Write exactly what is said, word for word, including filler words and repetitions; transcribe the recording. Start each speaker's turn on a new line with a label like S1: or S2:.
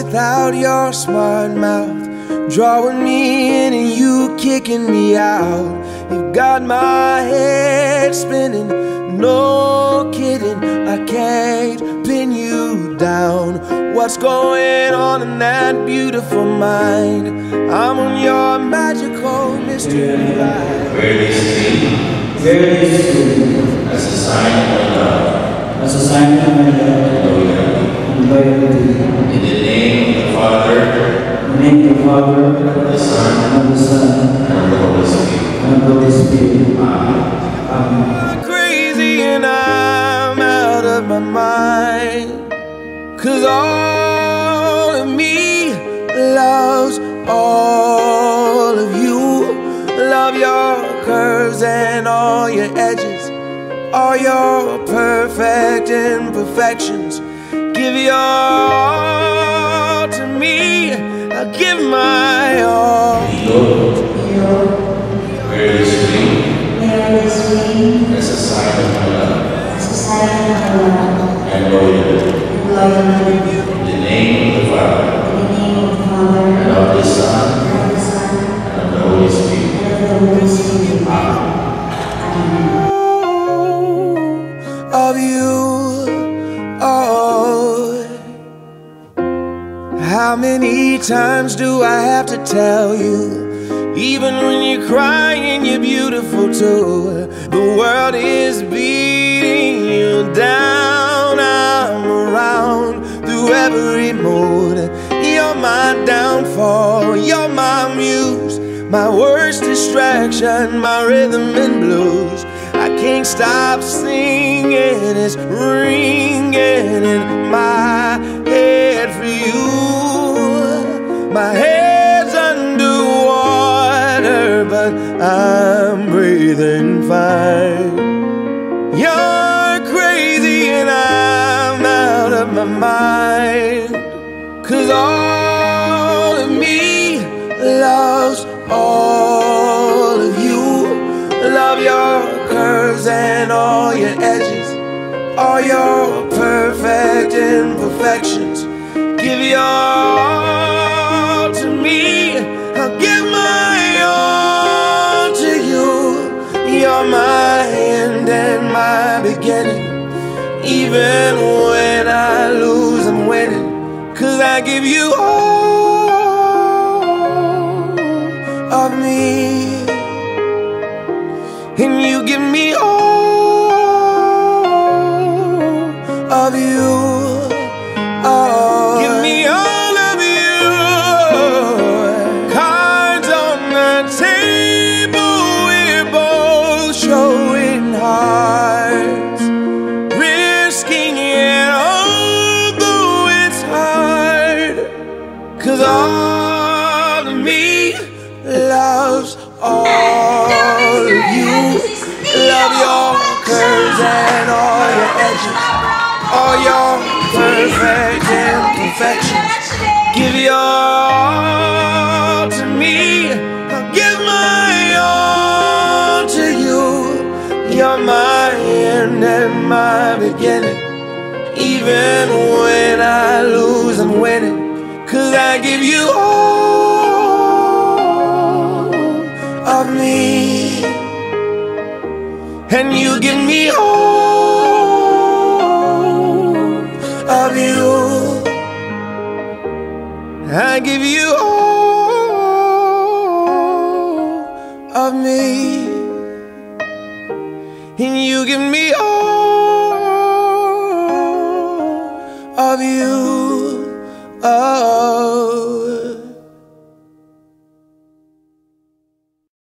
S1: without your smart mouth, drawing me in and you kicking me out. You've got my head spinning, no kidding, I can't pin you down. What's going on in that beautiful mind? I'm on your magical mystery ride.
S2: Very sweet.
S3: Very sweet.
S2: As a sign of my love.
S3: As a sign of my love. And loyalty.
S2: In the name of the Father.
S3: In the name of the Father.
S2: Of the Son.
S3: And of the Son.
S2: And of the Holy Spirit.
S3: And of the Holy Spirit.
S2: Amen.
S3: Amen.
S1: Crazy and I'm out of my mind, 'cause all of me loves all of you. Love your curves and all your edges, all your perfect imperfections. Give your all to me, I'll give my all.
S2: Very sweet.
S4: Very sweet.
S2: As a sign of my love.
S4: As a sign of my love.
S2: And loyalty.
S4: And loyalty.
S2: In the name of the Father.
S4: In the name of the Father.
S2: And of the Son.
S4: And of the Son.
S2: And of the Holy Spirit.
S4: And of the Holy Spirit.
S2: Amen.
S1: Of you, oh, how many times do I have to tell you? Even when you're crying, you're beautiful too. The world is beating you down. I'm around through every mood. You're my downfall, you're my muse, my worst distraction, my rhythm and blues. I can't stop singing, it's ringing in my head for you. My head's underwater, but I'm breathing fine. You're crazy and I'm out of my mind, 'cause all of me loves all of you. Love your curves and all your edges, all your perfect imperfections. Give your all to me, I'll give my all to you. You're my end and my beginning. Even when I lose, I'm winning, 'cause I give you all of me, and you give me all of you. Oh, give me all of you. Cards on the table, we're both showing hearts, risking it although it's hard, 'cause all of me loves all of you. Love your curves and all your edges, all your perfect imperfections. Give your all to me, I'll give my all to you. You're my end and my beginning. Even when I lose, I'm winning, 'cause I give you all of me, and you give me all of you. I give you all of me, and you give me all of you. Oh.